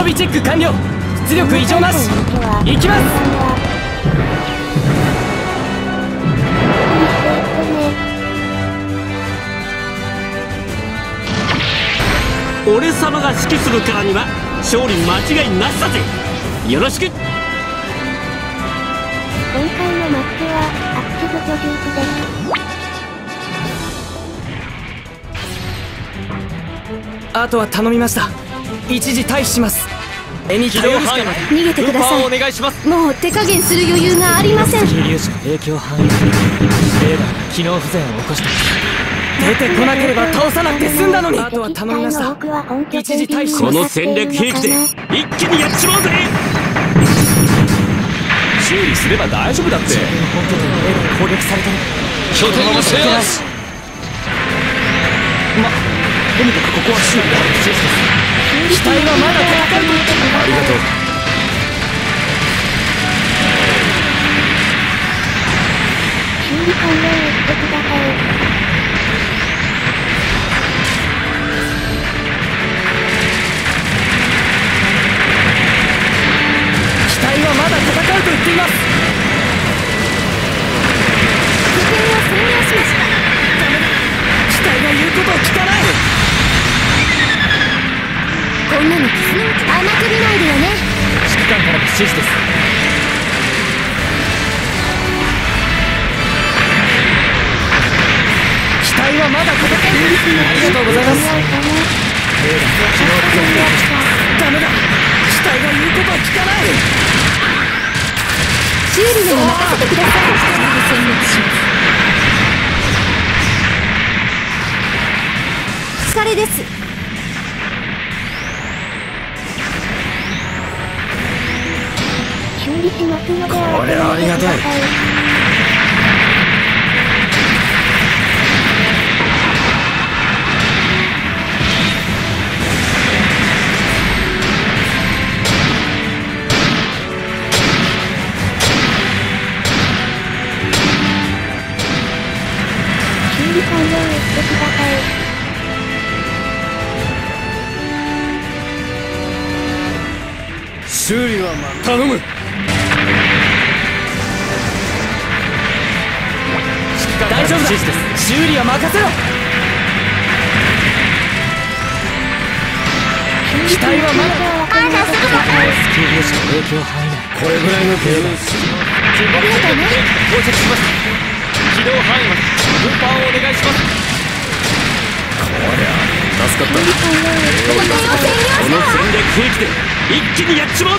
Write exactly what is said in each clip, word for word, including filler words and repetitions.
備チェック完了。出力異常なし。行きます。 俺様が指揮するからには勝利間違いなしだぜ。よろしく。 今回のマッチはアクティブ居住区です。 あとは頼みました。一時退避します。絵に頼るしかない。 逃げてください。 お願いします。 もう手加減する余裕がありません。 気粒子の影響範囲レーダーが機能不全を起こした。出てこなければ倒さなくて済んだのに。あとは頼みました。一時退避します。 この戦略兵器で一気にやっちまうぜ。 修理すれば大丈夫だって。自分の本拠点のレーダーが攻撃されてる。 拠点を制圧。 ま、とにかくここは修理がある事実です。機体はまだ戦うと言っても。 ありがとう。 修理完了をしてください。 機体はまだ戦うと言っています。 拠点を占領しました。 ダメだ。機体が言うことを聞かない。 こんなの傷のうち甘く見ないでよね。 指揮官からの指示です。機体はまだ戦う。ありがとうございます。ダメだ。機体が言うことを聞かない。 修理に任せてください。一人で戦略します。疲れです。 修理しますのでこれはありがたい。 修理完了をしてください。 修理はま頼む。大丈夫だ。修理は任せろ。機体はまだ。 あんたすぐ分かる。 気粒子の影響範囲内。 これぐらいの程度。 ありがとうね。到着しました。軌道範囲まで運搬をお願いします。 こりゃ助かった。 拠点を占領この戦略兵器で一気にやっちまうぜ。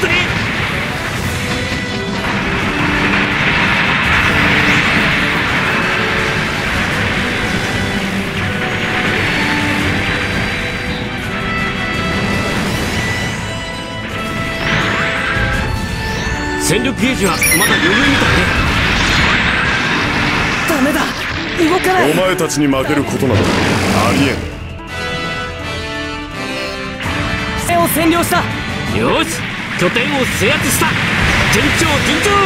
戦力ゲージはまだ余裕みたいね。 ダメだ。動かない。 お前たちに負けることなどありえん。 線を占領した。 よし、拠点を制圧した。順調順調。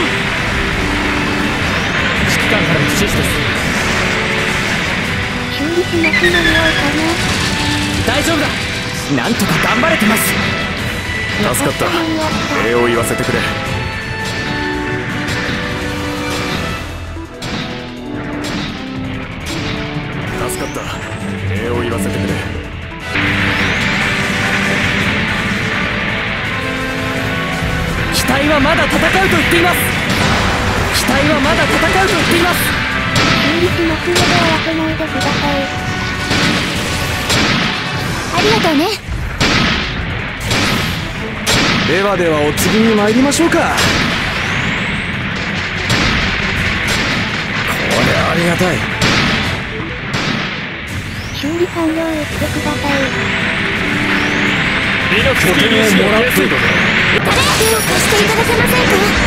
指揮官からの指示です。 修理しますのでよいかね。 大丈夫だ。なんとか頑張れてます。 助かった。礼を言わせてくれ。助かった。礼を言わせてくれ。 機体はまだ戦うと言っています。機体はまだ戦うと言っています。 修理しますので慌てないでください。 ありがとうね。 ではではお次に参りましょうか。これありがたい。 修理完了をしてください。 魅力的にもらっている。 手を貸していただけませんか。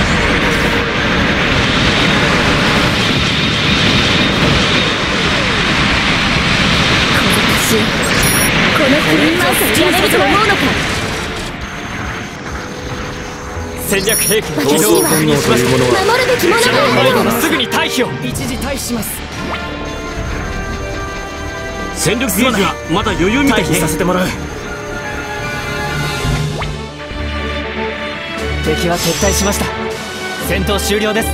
私このクリーンマウスやめると思うのか。 戦略兵器の機私能を確認しました。 守るべきものがあるの。 すぐに退避を。一時退避します。 戦力ゲージはまだ余裕みたいね。 退避させてもらう。 敵は撤退しました。戦闘終了です。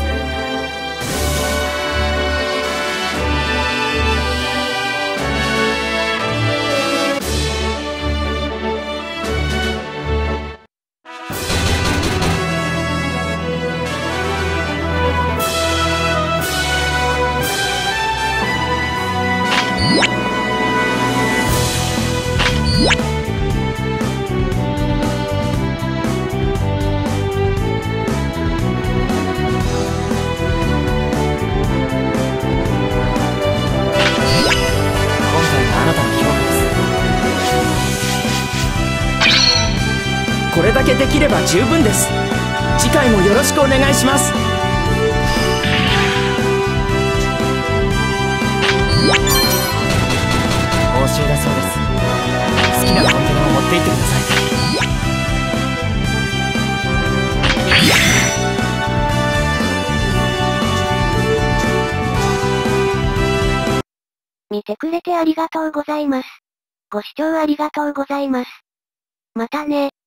これだけできれば十分です。次回もよろしくお願いします。 報酬だそうです。好きなコンテナを持って行ってください。 見てくれてありがとうございます。ご視聴ありがとうございます。またね。